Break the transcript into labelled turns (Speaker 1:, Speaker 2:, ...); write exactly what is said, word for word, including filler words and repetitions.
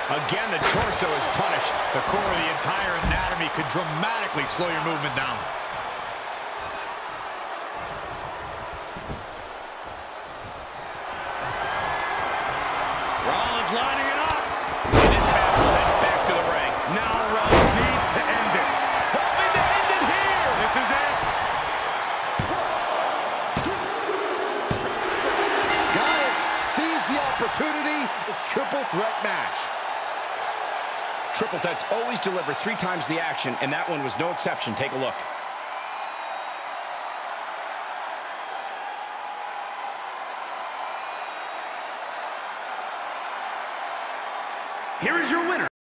Speaker 1: Again, the torso is punished. The core of the entire anatomy could dramatically slow your movement down. Rollins lining it up. And this match will head back to the ring. Now Rollins needs to end this. Hoping to end it here. This is it.
Speaker 2: Got it. Seize the opportunity. This triple threat match.
Speaker 3: Triple threats always deliver three times the action, and that one was no exception. Take a look.